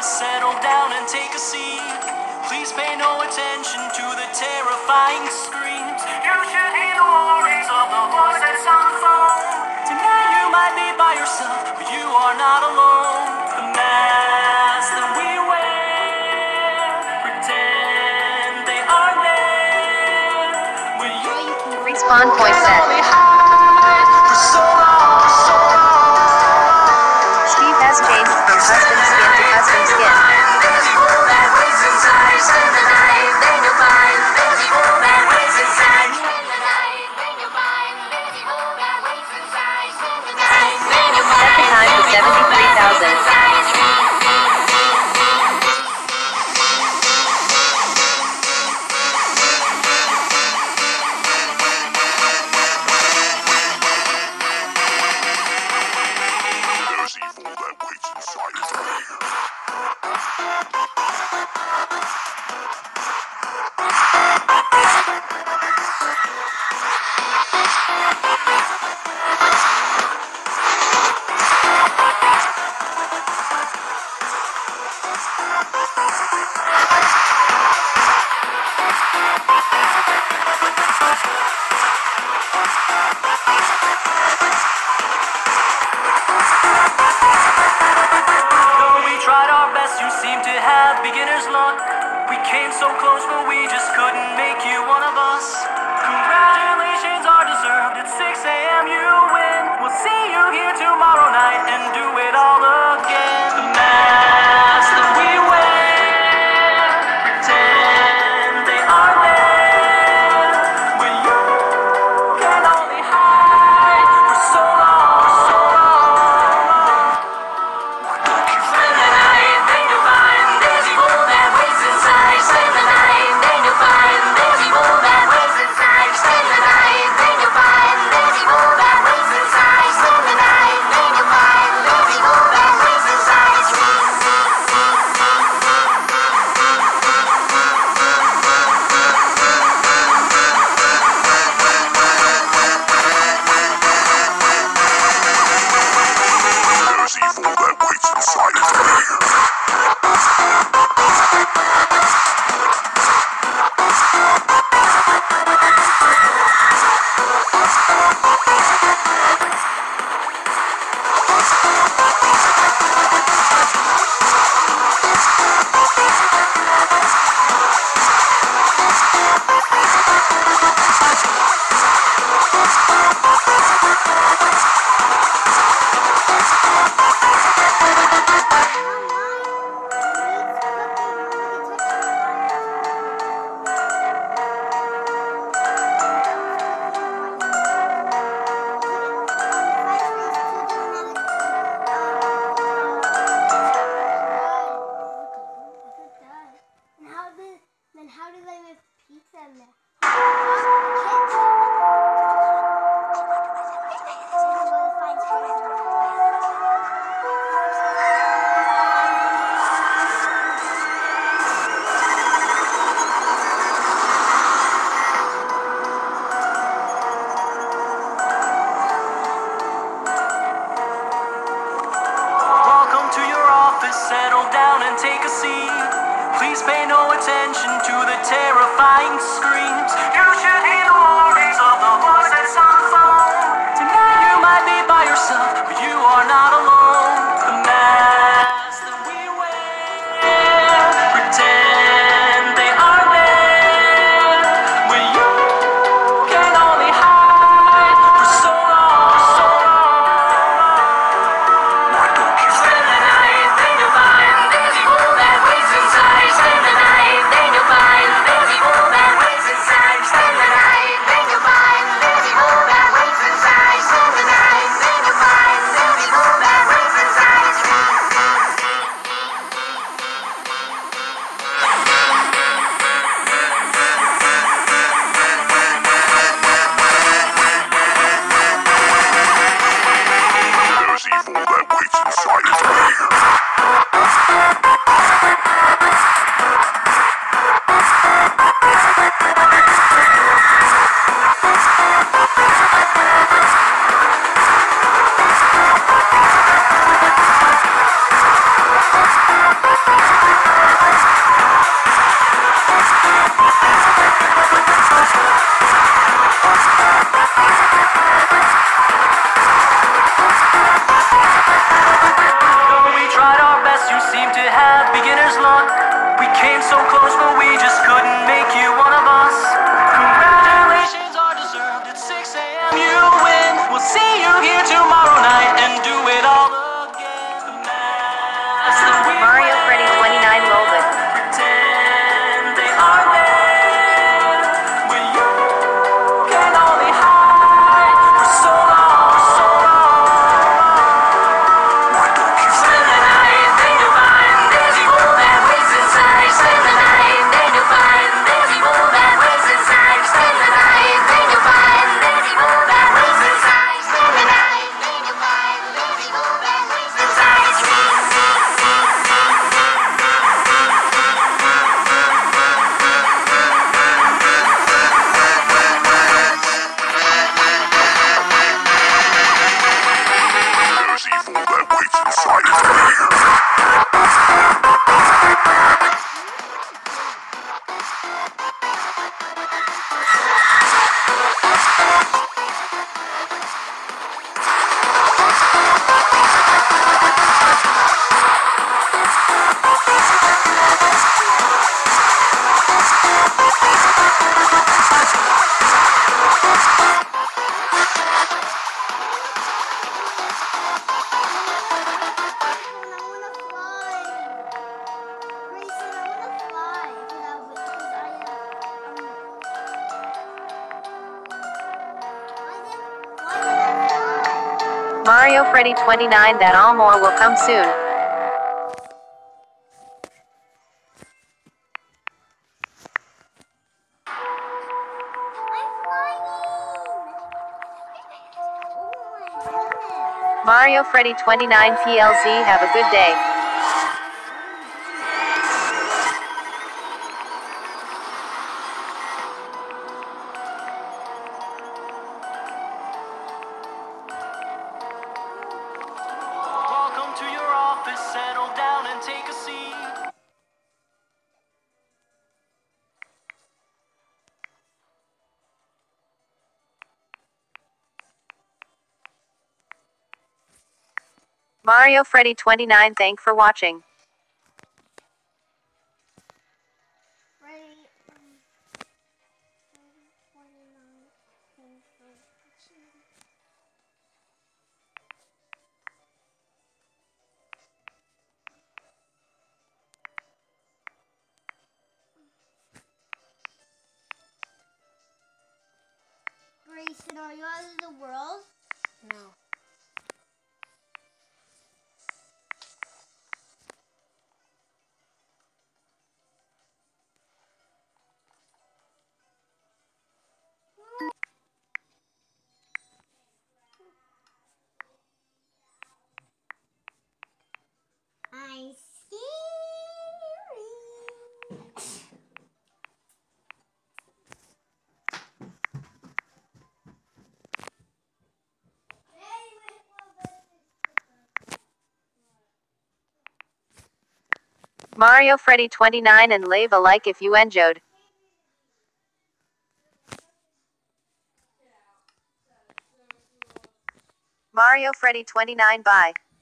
office, settle down and take a seat. Please pay no attention to the terrifying screams. You should hear the warnings of the voice that's on the phone. Tonight you might be by yourself, but you are not alone. The masks that we wear pretend they are there. When you Respawn point set. only hide for so long, for so long. Steve has changed from husband skin to husband skin. Set the time to 73,000. You seem to have beginner's luck. We came so close, but we just couldn't make you one of us. Congratulations are deserved. At 6 a.m. you win. We'll see you here tomorrow night and do it all again. The masks that we wear pretend they are there. When you can only hide for so long, for so long. Then how do they make pizza in there? Welcome to your office, settle down and take a seat. Please pay no attention to the terrifying screams. You should hear the warnings of the voice that's on the phone. Tonight you might be by yourself, but you are not alone. The masks that we wear pretend they are there. When you can only hide for so long, for so long. Why don't you spend the night, then you'll find there's evil that waits inside. Spend the night, then you'll find there's evil that waits inside. Spend the night, then you'll find there's evil that waits inside. Spend the night, then you'll find We tried our best, you seem to have beginner's luck. We came so close, but we just couldn't make you one of us. Congratulations are deserved at 6 a.m. You win. We'll see you here tomorrow night and do it all again. The mask that we Mario Freddy wear, 29 Logan. pretend they are there, where you can only hide for so long, for so long. Spend the night, then you'll find there's evil that waits inside. Spend the night, then you'll find there's evil that waits inside. Spend the night, then you'll find there's evil that waits inside. Spend the night, then you'll find there's evil that waits inside. There's evil that waits inside of me. Mario Freddy 29 that all more will come soon. Mario Freddy 29 PLZ, have a good day. Welcome to your office, settle down and take a seat. Mario Freddy 29, thank for watching. Grayson, are you out of the world? No. I'm scary. Mario Freddy 29 and leave a like if you enjoyed. Mario Freddy 29, bye.